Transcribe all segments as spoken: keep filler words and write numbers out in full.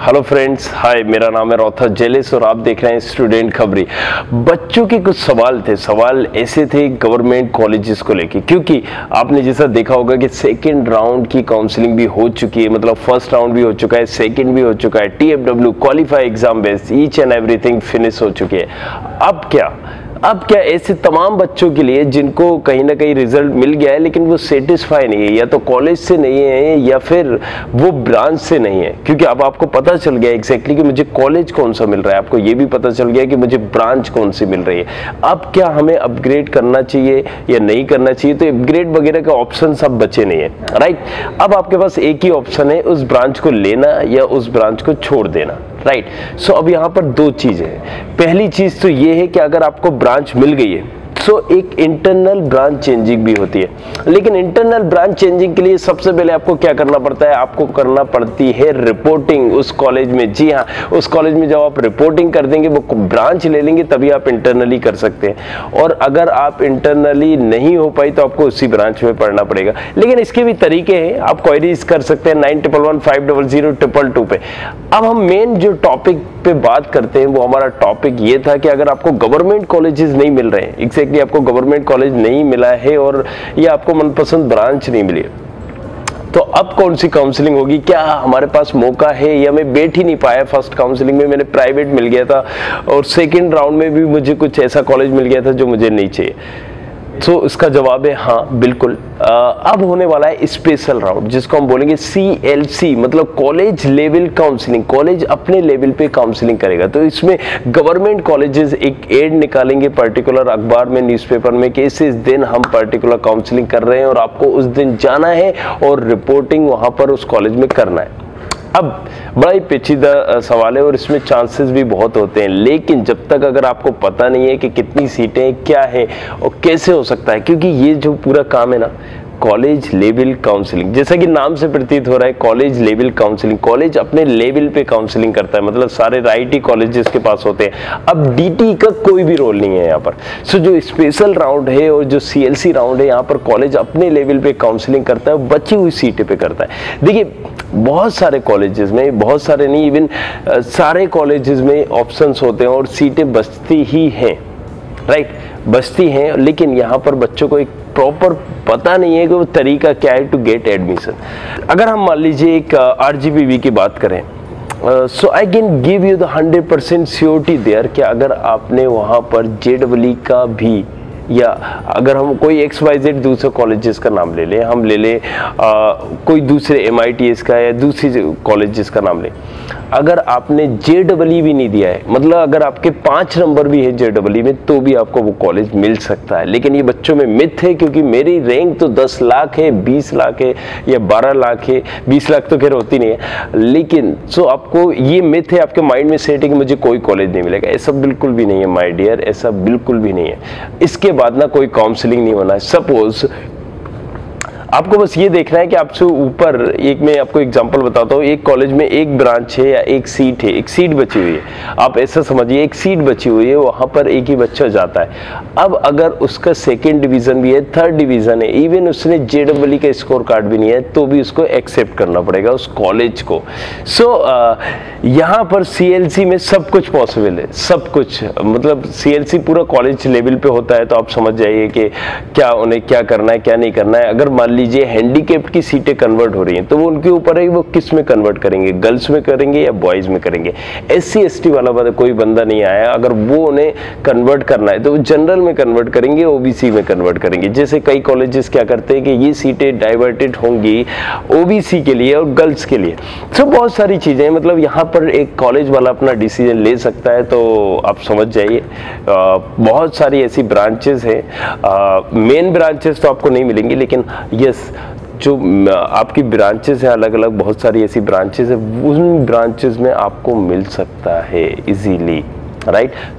Hello friends, हाय, मेरा नाम है रौथा जेलिस और आप देख रहे हैं स्टूडेंट खबरी। बच्चों के कुछ सवाल थे, सवाल ऐसे थे गवर्नमेंट कॉलेजेस को लेके, क्योंकि आपने जैसा देखा होगा कि सेकंड राउंड की काउंसलिंग भी हो चुकी है, मतलब फर्स्ट राउंड भी हो चुका है, सेकंड भी हो चुका है, T F W qualify exam based each and everything finish हो चुकी है। अब क्या अब क्या ऐसे तमाम बच्चों के लिए जिनको कहीं ना कहीं रिजल्ट मिल गया है लेकिन वो सेटिस्फाई नहीं है, या तो कॉलेज से नहीं है या फिर वो ब्रांच से नहीं है, क्योंकि अब आपको पता चल गया एग्जैक्टली कि मुझे कॉलेज कौन सा मिल रहा है, आपको ये भी पता चल गया कि मुझे ब्रांच कौन सी मिल रही है। अब क्या हमें अपग्रेड करना चाहिए या नहीं करना चाहिए? तो अपग्रेड वगैरह के ऑप्शन सब बचे नहीं है, राइट। अब आपके पास एक ही ऑप्शन है, उस ब्रांच को लेना या उस ब्रांच को छोड़ देना, राइट। सो अब यहाँ पर दो चीजें हैं। पहली चीज तो ये है कि अगर आपको ब्रांच मिल गई है सो एक इंटरनल ब्रांच चेंजिंग भी होती है, लेकिन इंटरनल ब्रांच चेंजिंग के लिए सबसे पहले आपको क्या करना पड़ता है? आपको करना पड़ती है रिपोर्टिंग उस कॉलेज में। जी हाँ, उस कॉलेज में जब आप रिपोर्टिंग कर देंगे, वो ब्रांच ले लेंगे, तभी आप इंटरनली कर सकते हैं। और अगर आप इंटरनली नहीं हो पाई तो आपको उसी ब्रांच में पढ़ना पड़ेगा। लेकिन इसके भी तरीके हैं, आप क्वेरीज कर सकते हैं nine triple one five double zero triple two पे। अब हम मेन जो टॉपिक पे बात करते हैं वो हमारा टॉपिक ये था कि अगर आपको गवर्नमेंट कॉलेजेस नहीं मिल रहे हैं, एग्जैक्टली आपको गवर्नमेंट कॉलेज नहीं मिला है और ये आपको मनपसंद ब्रांच नहीं मिली, तो अब कौन सी काउंसलिंग होगी? क्या हमारे पास मौका है, या मैं बैठ ही नहीं पाया फर्स्ट काउंसलिंग में, मैंने प्राइवेट मिल गया था और सेकंड राउंड में भी मुझे कुछ ऐसा कॉलेज मिल गया था जो मुझे नहीं चाहिए? तो so, इसका जवाब है हाँ, बिल्कुल। आ, अब होने वाला है स्पेशल राउंड, जिसको हम बोलेंगे सी एल सी, मतलब कॉलेज लेवल काउंसलिंग। कॉलेज अपने लेवल पे काउंसलिंग करेगा। तो इसमें गवर्नमेंट कॉलेजेस एक एड निकालेंगे पर्टिकुलर अखबार में, न्यूज़पेपर में, कि इस इस दिन हम पर्टिकुलर काउंसलिंग कर रहे हैं और आपको उस दिन जाना है और रिपोर्टिंग वहां पर उस कॉलेज में करना है। अब बड़ा ही पेचीदा सवाल है और इसमें चांसेस भी बहुत होते हैं, लेकिन जब तक अगर आपको पता नहीं है कि कितनी सीटें क्या है और कैसे हो सकता है, क्योंकि ये जो पूरा काम है ना कॉलेज लेवल काउंसलिंग, जैसा कि नाम से प्रतीत हो रहा है, कॉलेज लेवल काउंसलिंग, कॉलेज अपने लेवल पे काउंसलिंग करता है, मतलब सारे आईटी कॉलेजेस के पास होते हैं। अब डीटी का कोई भी रोल नहीं है यहाँ पर। सो जो स्पेशल राउंड है और जो सीएलसी राउंड है, यहाँ पर कॉलेज अपने लेवल पे काउंसलिंग करता है, बची हुई सीटें पे करता है। देखिए, बहुत सारे कॉलेजेस में, बहुत सारे नहीं, इवन सारे कॉलेजेस में ऑप्शंस होते हैं और सीटें बचती ही हैं, राइट, बचती हैं, लेकिन यहाँ पर बच्चों को एक प्रॉपर पता नहीं है कि वो तरीका क्या है टू गेट एडमिशन। अगर हम मान लीजिए एक आरजीपीवी की बात करें, so I can give you the hundred percent surety there कि अगर आपने वहाँ पर जेडब्ल्यू का भी, या अगर हम कोई एक्स वाई जेड दूसरे कॉलेजेस का नाम ले लें, हम ले लें कोई दूसरे एम आई टी एस का या दूसरी कॉलेजेस का नाम लें, अगर आपने जे डबल भी नहीं दिया है, मतलब अगर आपके पाँच नंबर भी है जे डबल में, तो भी आपको वो कॉलेज मिल सकता है। लेकिन ये बच्चों में मिथ है, क्योंकि मेरी रैंक तो दस लाख है, बीस लाख है या बारह लाख है, बीस लाख तो खैर होती नहीं है, लेकिन सो आपको ये मिथ है, आपके माइंड में सेट है कि मुझे कोई कॉलेज नहीं मिलेगा। ऐसा बिल्कुल भी नहीं है माय डियर, ऐसा बिल्कुल भी नहीं है। इसके बाद ना कोई काउंसलिंग नहीं होना है। सपोज आपको बस ये देखना है कि आपसे ऊपर, एक मैं आपको एग्जांपल बताता हूँ, एक कॉलेज में एक ब्रांच है या एक सीट है, एक सीट बची हुई है, आप ऐसा समझिए एक सीट बची हुई है, वहाँ पर एक ही बच्चा जाता है। अब अगर उसका सेकेंड डिवीजन भी है, थर्ड डिवीजन है, इवन उसने जे डबल का स्कोर कार्ड भी नहीं है, तो भी उसको एक्सेप्ट करना पड़ेगा उस कॉलेज को। सो so, यहाँ पर सी एल सी में सब कुछ पॉसिबल है, सब कुछ, मतलब सी एल सी पूरा कॉलेज लेवल पे होता है, तो आप समझ जाइए कि क्या उन्हें क्या करना है क्या नहीं करना है। अगर मान लीजिए हैंडीकैप्ड की सीटें कन्वर्ट हो रही हैं, तो वो उनके ऊपर है वो किस में कन्वर्ट करेंगे, गर्ल्स में करेंगे या बॉयज में करेंगे। एससी एसटी वाला बंदा कोई बंदा नहीं आया, अगर वो उन्हें कन्वर्ट करना है तो वो जनरल में कन्वर्ट करेंगे, ओबीसी में कन्वर्ट करेंगे। जैसे कई कॉलेजेस क्या करते हैं कि ये सीटें डाइवर्टेड होंगी ओबीसी के लिए और गर्ल्स के लिए। तो बहुत सारी चीजें, मतलब यहाँ पर एक कॉलेज वाला अपना डिसीजन ले सकता है, तो आप समझ जाइए बहुत सारी ऐसी ब्रांचेस हैं। मेन ब्रांचेस तो आपको नहीं मिलेंगी, लेकिन यस जो आपकी ब्रांचेस हैं अलग अलग, बहुत सारी ऐसी ब्रांचेस हैं, उन ब्रांचेस में आपको मिल सकता है easily, right. So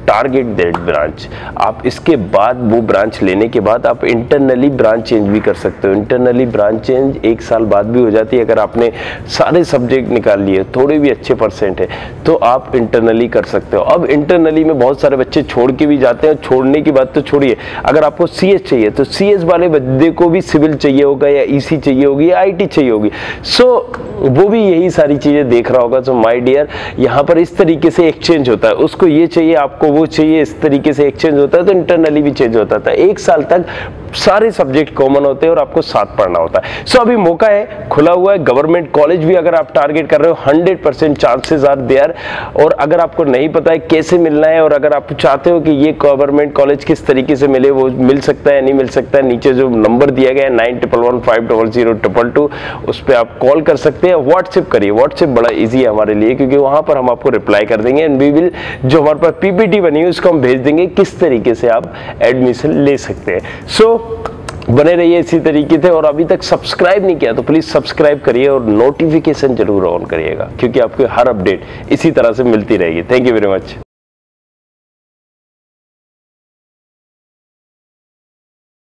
target that branch. आप इसके बाद वो ब्रांच लेने के बाद आप इंटरनली ब्रांच चेंज भी कर सकते हो। इंटरनली ब्रांच चेंज एक साल बाद भी हो जाती है। अगर आपने सारे सब्जेक्ट निकाल लिए, थोड़े भी अच्छे परसेंट है, तो आप इंटरनली कर सकते हो। अब इंटरनली में बहुत सारे बच्चे छोड़ के भी जाते हैं। छोड़ने की बात तो छोड़िए, अगर आपको सीएस चाहिए तो सीएस वाले बंदे को भी सिविल चाहिए होगा, या ईसी चाहिए होगी, या आईटी चाहिए होगी। सो so, वो भी यही सारी चीजें देख रहा होगा। सो माय डियर, यहाँ पर इस तरीके से एक्सचेंज होता है। उसको ये चाहिए, आपको वो चाहिए, इस तरीके से एक्सचेंज होता है। तो इंटरनली भी चेंज होता था। एक साल तक सारे सब्जेक्ट कॉमन होते हैं और आपको साथ पढ़ना होता है। सो so, अभी मौका है, खुला हुआ है। गवर्नमेंट कॉलेज भी अगर आप टारगेट कर रहे हो, hundred percent chances are there. और अगर आपको नहीं पता है कैसे मिलना है, और अगर आप चाहते हो कि ये गवर्नमेंट कॉलेज किस तरीके से मिले, वो मिल सकता है नहीं मिल सकता है, नीचे जो नंबर दिया गया है nine triple one five double zero triple two, उस पर आप कॉल कर सकते हैं। व्हाट्सएप करिए, व्हाट्सएप बड़ा ईजी है हमारे लिए, क्योंकि वहां पर हम आपको रिप्लाई कर देंगे। एंड वी विल, जो हमारे पास पीपीटी बनी है उसको हम भेज देंगे किस तरीके से आप एडमिशन ले सकते हैं। सो so, बने रहिए इसी तरीके से। और अभी तक सब्सक्राइब नहीं किया तो प्लीज सब्सक्राइब करिए और नोटिफिकेशन जरूर ऑन करिएगा, क्योंकि आपको हर अपडेट इसी तरह से मिलती रहेगी। Thank you very much.